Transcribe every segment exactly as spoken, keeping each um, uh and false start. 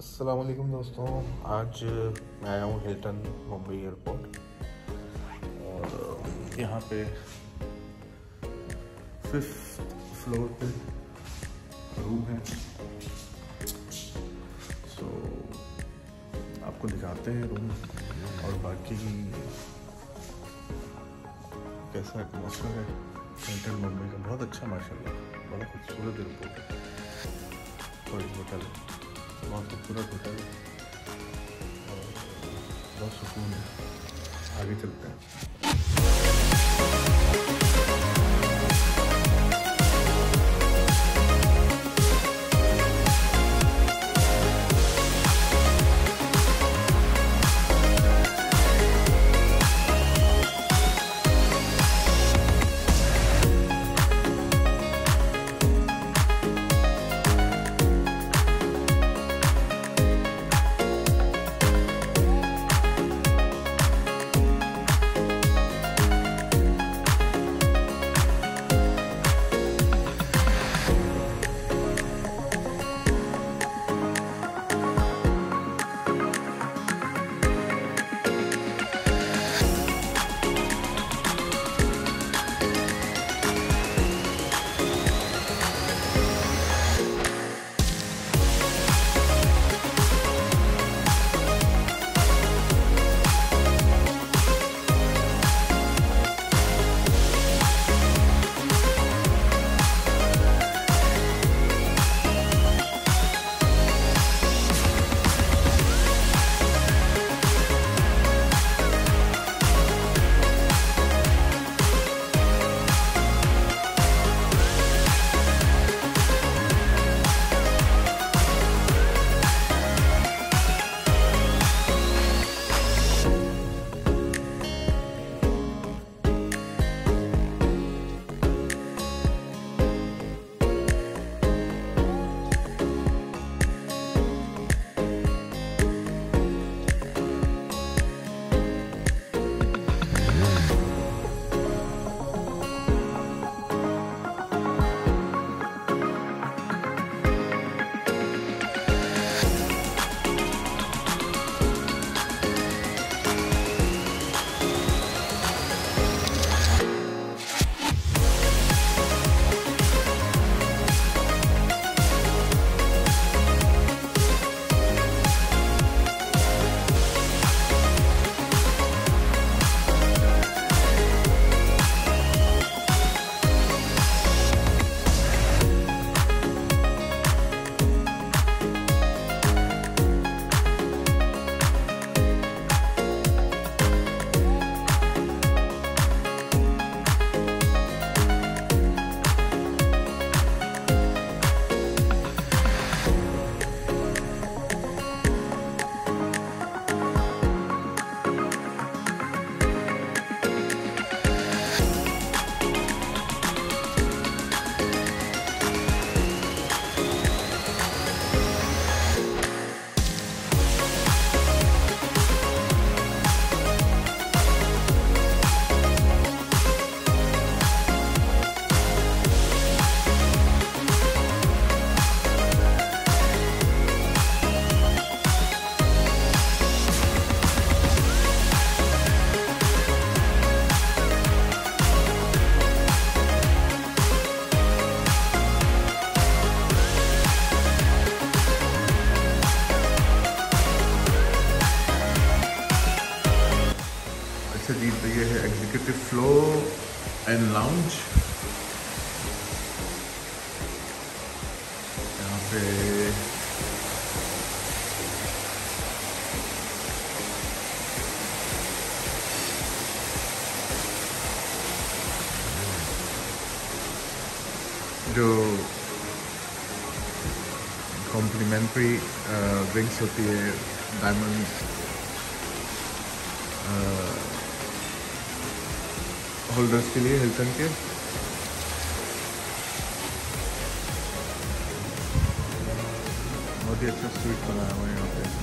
अस्सलाम वालेकुम दोस्तों, आज मैं आया हूँ हिल्टन मुंबई एयरपोर्ट और यहाँ पे फिफ्थ फ्लोर पे रूम है। सो आपको दिखाते हैं रूम और बाकी कैसा एटमॉस्फेयर है हिल्टन मुंबई का। बहुत अच्छा माशाल्लाह, बड़ा खूबसूरत एयरपोर्ट है और होटल है, बहुत खूबसूरत होटल है और बहुत सुकून है। आगे चलते हैं। अच्छा जी, तो ये है एग्जीक्यूटिव फ्लोर एंड लाउंज। यहाँ पे जो कॉम्प्लीमेंट्री ड्रिंक्स होती है डायमंड होल्डर्स के लिए हिल्टन के, बहुत ही अच्छा स्वीट बनाया हुआ है यहाँ पे।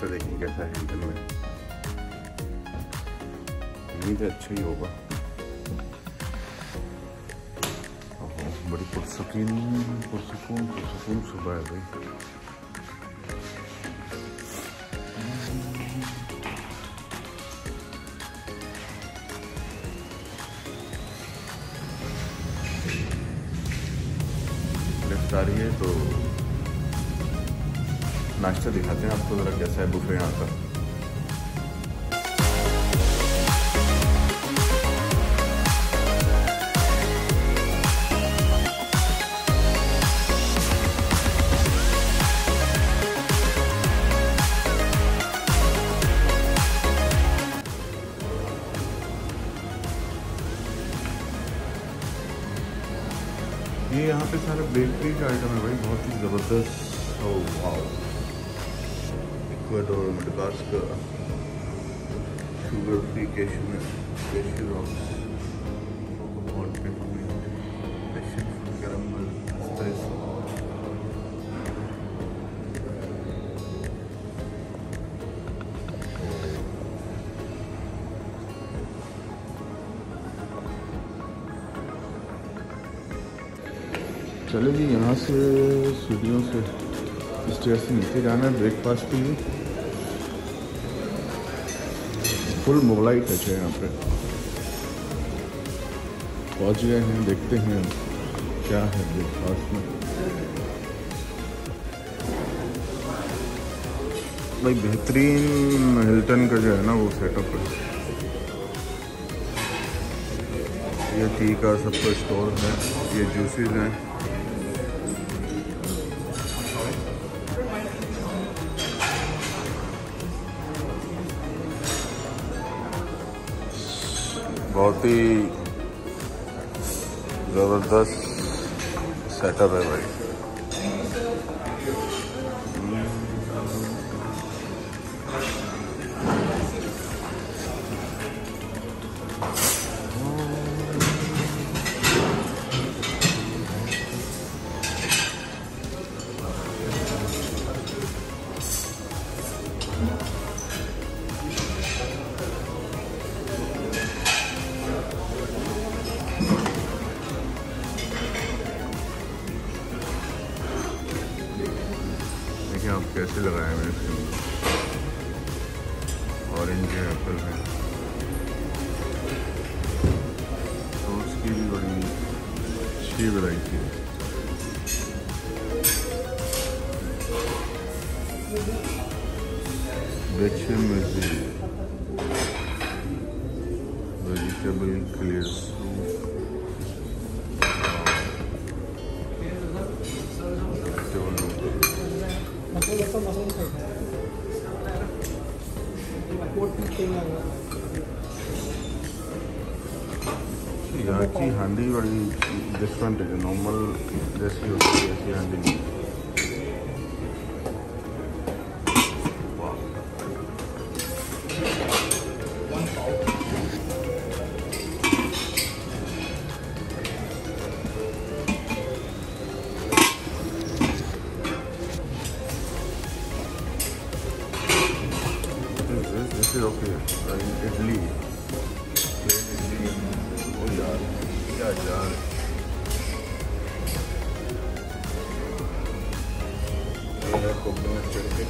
नाश्ता देखिए कैसा है हिल्टन में। उम्मीद है अच्छा ही होगा। बड़ी पुरसुकून पुरसुकून पुरसुकून सुबह है भाई। लिफ्ट आ रही है तो नाश्ता दिखाते हैं आपको ज़रा कैसा है बुफे यहाँ का। ये यहाँ पे सारे बेकरी का आइटम है भाई, बहुत ही ज़बरदस्त। Oh wow, Ecuador, Madagascar, sugar free cashew cashew rocks, hot pepper, passion caramel, espresso. चलो जी, यहाँ से सीढ़ियों से स्टेयर से नीचे जाना है ब्रेकफास्ट के लिए। फुल मुगलाई टच है यहाँ पे। पहुँच गए हैं, देखते हैं क्या है ब्रेकफास्ट में। भाई बेहतरीन हिल्टन का जो है ना वो सेटअप है। ये टी का सबका स्टोर है, ये जूसेस हैं। बहुत ही ज़बरदस्त सेटअप है भाई। आप कैसे लगाए हैं इसमें, ऑरेंज है, एप्पल है, तो उसकी भी बड़ी अच्छी वैरायटी है। बेचन वेजिटेबल क्लियर यहाँ की हांडी बड़ी डिफरेंट है, नॉर्मल जैसी होती है ऐसी हांडी नहीं। This is okay. Idli, idli, ओ यार क्या यार, ये है coconut chutney,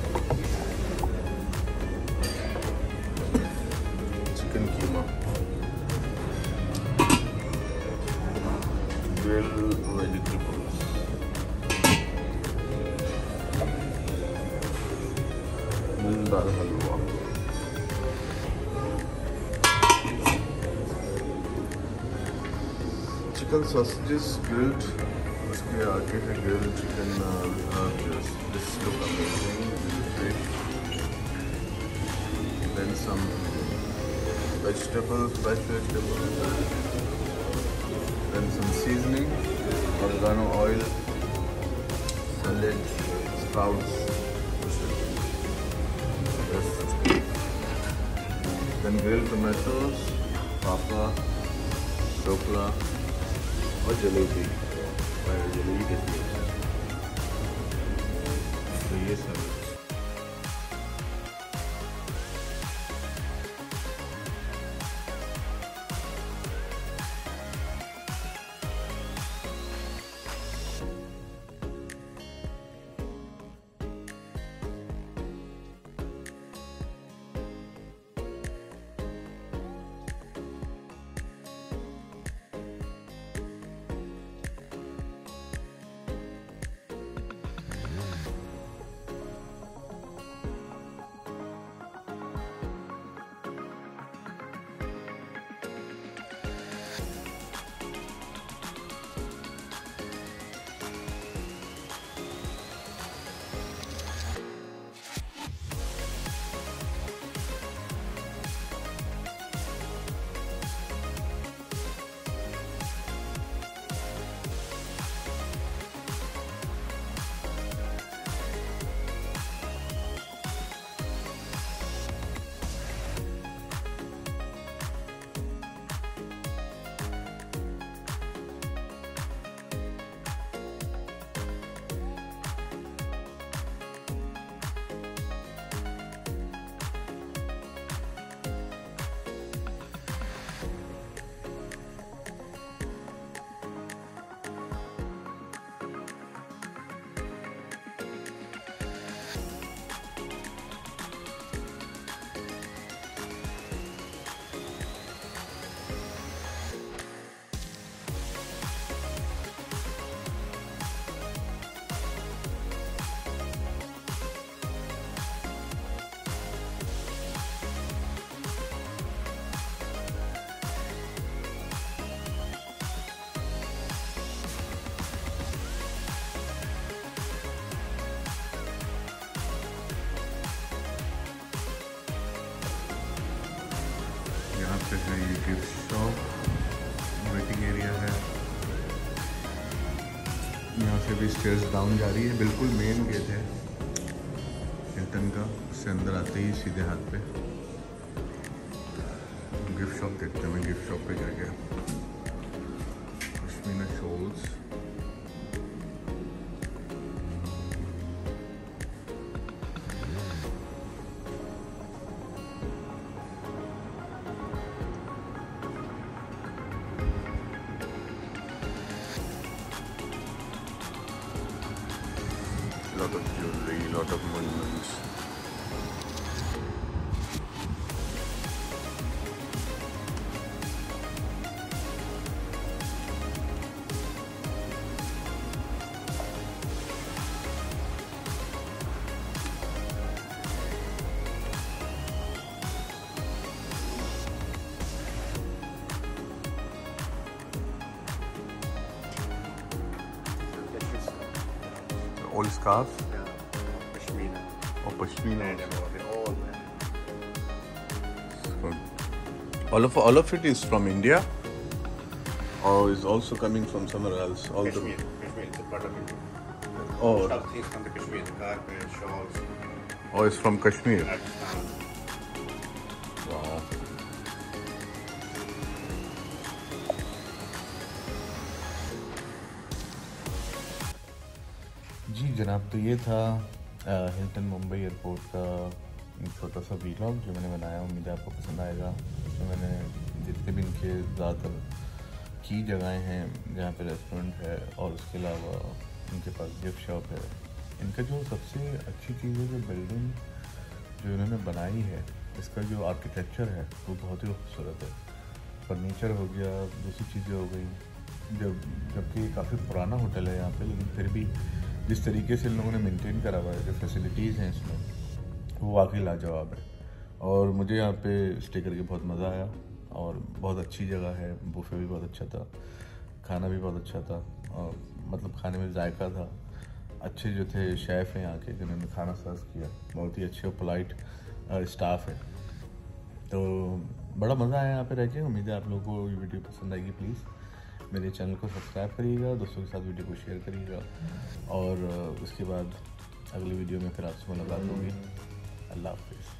chicken keema, grill vegetables, moong dal halwa, chicken sausages grilled, उसके आगे है grilled chicken this look amazing, fish, then some vegetables, fresh vegetables, then some seasoning, oregano oil, salad, sprouts, then grilled tomatoes, पापा, ढोकला और जलेबी। जलेबी कैसी है तो ये सब से है ये गिफ्ट शॉप, वेटिंग एरिया है। यहाँ से भी स्टेयर्स डाउन जा रही है, बिल्कुल मेन गेट है हिल्टन का, उससे अंदर आते ही सीधे हाथ पे गिफ्ट शॉप देखते हैं। मैं गिफ्ट शॉप पे क्या गया, pashmina shawls, lot of jewelry, lot of monuments. All scarves? Yeah, pashmina. Oh, pashmina. And about it all. So, all of all of it is from India, or is also coming from somewhere else? All Kashmir. Kashmir. It's a part of India. the oh, Most of the things from the Kashmir. The carpet, shawls, oh, it's from Kashmir. Pakistan. Wow. जी जनाब, तो ये था Hilton Mumbai airport का एक छोटा सा vlog जो मैंने बनाया। उम्मीद है आपको पसंद आएगा। उसमें मैंने जितने भी इनके ज़्यादातर की जगहें हैं जहाँ पे रेस्टोरेंट है और उसके अलावा इनके पास गिफ्ट शॉप है। इनका जो सबसे अच्छी चीज़ है, जो बिल्डिंग जो इन्होंने बनाई है, इसका जो आर्किटेक्चर है वो बहुत ही खूबसूरत है। फर्नीचर हो गया, दूसरी चीज़ें हो गई, जब जबकि काफ़ी पुराना होटल है यहाँ पे, लेकिन फिर भी जिस तरीके से इन लोगों ने मेंटेन करा हुआ है, जो फैसिलिटीज़ हैं इसमें, वो वाकई लाजवाब है। और मुझे यहाँ पे स्टे करके बहुत मज़ा आया और बहुत अच्छी जगह है। बुफे भी बहुत अच्छा था, खाना भी बहुत अच्छा था, और मतलब खाने में जायका था। अच्छे जो थे शेफ़ हैं यहाँ के, जिन्होंने खाना सर्व किया, बहुत ही अच्छे और पोलाइट स्टाफ है। तो बड़ा मज़ा आया यहाँ पे रह के। उम्मीद है आप लोगों को ये वीडियो पसंद आएगी। प्लीज़ मेरे चैनल को सब्सक्राइब करिएगा, दोस्तों के साथ वीडियो को शेयर करिएगा, और उसके बाद अगली वीडियो में फिर आपसे मुलाकात होगी। अल्लाह हाफ़िज़।